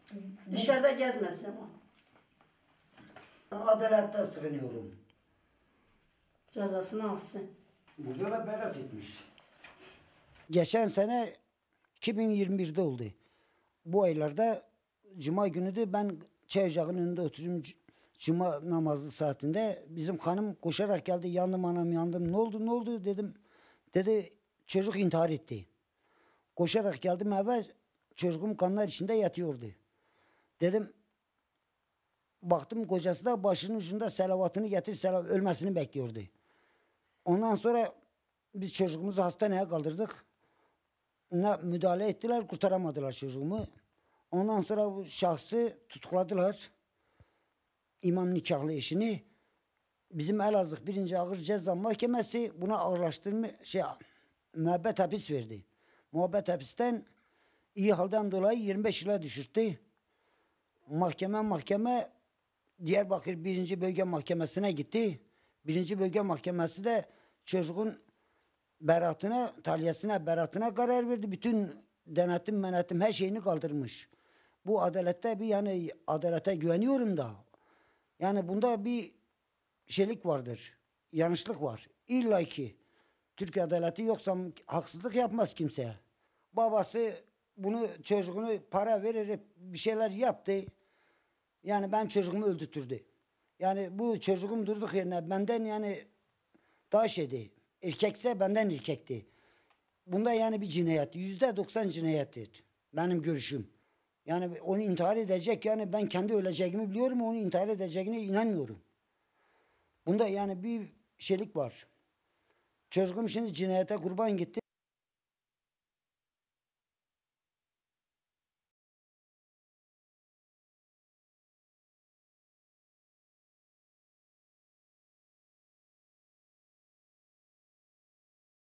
Dışarıda gezmezsin ama. Adalette sığınıyorum. Cezasını alsın. Burada da beraat etmiş. Geçen sene 2021'de oldu. Bu aylarda Cuma günüydü. Ben çay ocağının önünde oturuyorum. Cuma namazı saatinde bizim hanım koşarak geldi. Yandım anam yandım. Ne oldu ne oldu dedim. Dedi çocuk intihar etti. Koşarak geldim eve. Çocuğum kanlar içinde yatıyordu. Dedim baktım kocası da başının ucunda selavatını getir ölmesini bekliyordu. Ondan sonra biz çocuğumuzu hastaneye kaldırdık. Ne müdahale ettiler, kurtaramadılar çocuğumu. Ondan sonra bu şahsı tutukladılar. İmam nikahlı eşini. Bizim Elazığ 1. Ağır Ceza Mahkemesi buna ağırlaştırma müebbet hapis verdi. Müebbet hapisten iyi halden dolayı 25 yıla düşürttü. Mahkeme Diyarbakır 1. Bölge Mahkemesi'ne gitti. 1. Bölge Mahkemesi de çocuğun beratına karar verdi. Bütün denetim her şeyini kaldırmış. Bu adalette yani adalete güveniyorum da. Yani bunda bir şeylik vardır. Yanlışlık var. İlla ki Türk adaleti yoksa haksızlık yapmaz kimseye. Babası çocuğunu para vererek bir şeyler yaptı. Yani ben çocuğumu öldürttürdü. Yani bu çocuğum durduk yerine benden yani daha şeydi. Erkekse benden erkekti. Bunda yani bir cinayet. %90 cinayettir. Benim görüşüm. Yani onu intihar edecek yani ben kendi öleceğimi biliyorum onu intihar edeceğine inanmıyorum. Bunda yani bir şeylik var. Çocuğum şimdi cinayete kurban gitti.